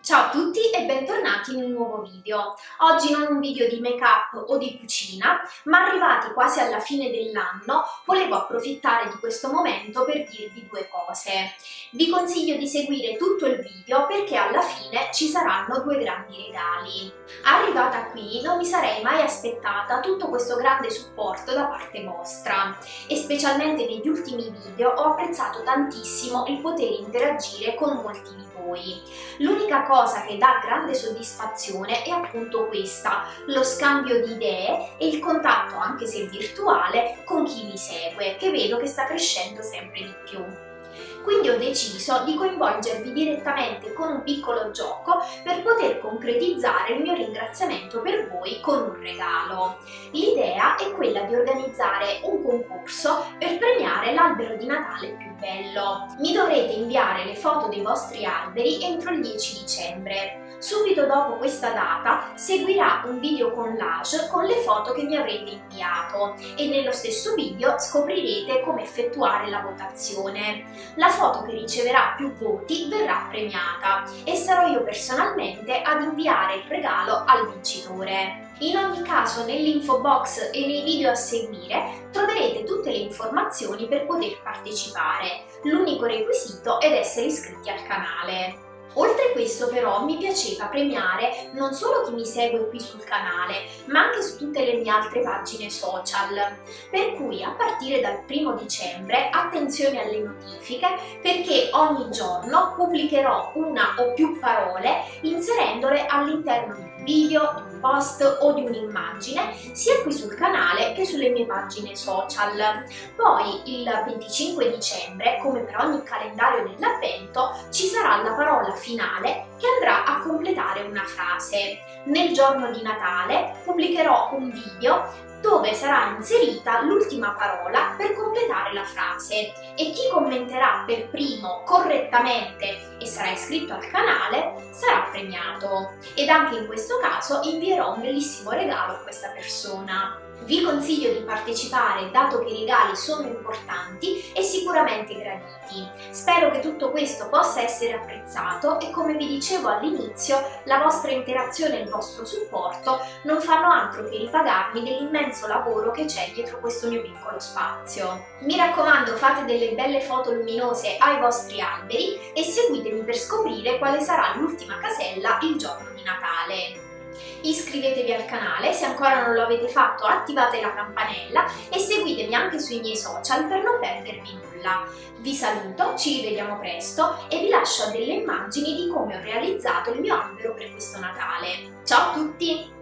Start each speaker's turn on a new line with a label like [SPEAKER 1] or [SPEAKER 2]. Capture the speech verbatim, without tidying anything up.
[SPEAKER 1] Ciao a tutti e bentornati in un nuovo video. Oggi non un video di make up o di cucina, ma arrivati quasi alla fine dell'anno volevo approfittare di questo momento per dirvi due cose. Vi consiglio di seguire tutto il video perché alla fine ci saranno due grandi regali. Arrivata qui non mi sarei mai aspettata tutto questo grande supporto da parte vostra e specialmente negli ultimi video ho apprezzato tantissimo il poter interagire con molti di voi. L'unica cosa che dà grande soddisfazione è appunto questa, lo scambio di idee e il contatto, anche se virtuale, con chi mi segue, che vedo che sta crescendo sempre di più. Quindi ho deciso di coinvolgervi direttamente con un piccolo gioco per poter concretizzare il mio ringraziamento per voi con un regalo. L'idea è quella di organizzare un concorso per premiare l'albero di Natale più bello. Mi dovrete inviare le foto dei vostri alberi entro il dieci dicembre. Subito dopo questa data seguirà un video collage con le foto che mi avrete inviato e nello stesso video scoprirete come effettuare la votazione. La foto che riceverà più voti verrà premiata e sarò io personalmente ad inviare il regalo al vincitore. In ogni caso nell'info box e nei video a seguire troverete tutte le informazioni per poter partecipare. L'unico requisito è essere iscritti al canale. Oltre a questo però mi piaceva premiare non solo chi mi segue qui sul canale, ma anche su tutte le mie altre pagine social, per cui a partire dal primo dicembre attenzione alle notifiche perché ogni giorno pubblicherò una o più parole inserendole all'interno di un video, di un post o di un'immagine sia qui sul canale che sulle mie pagine social. Poi il venticinque dicembre, come per ogni calendario dell'avvento, ci sarà la parola finale che andrà a completare una frase. Nel giorno di Natale pubblicherò un video dove sarà inserita l'ultima parola per completare la frase e chi commenterà per primo correttamente e sarà iscritto al canale sarà premiato. Ed anche in questo caso invierò un bellissimo regalo a questa persona. Vi consiglio di partecipare dato che i regali sono importanti e sicuramente graditi. Spero che tutto questo possa essere apprezzato e come vi dicevo all'inizio la vostra interazione e il vostro supporto non fanno altro che ripagarmi dell'immenso lavoro che c'è dietro questo mio piccolo spazio. Mi raccomando, fate delle belle foto luminose ai vostri alberi e seguitemi per scoprire quale sarà l'ultima casella il giorno di Natale. Iscrivetevi al canale, se ancora non lo avete fatto attivate la campanella e seguitemi anche sui miei social per non perdervi nulla. Vi saluto, ci rivediamo presto e vi lascio delle immagini di come ho realizzato il mio albero per questo Natale. Ciao a tutti!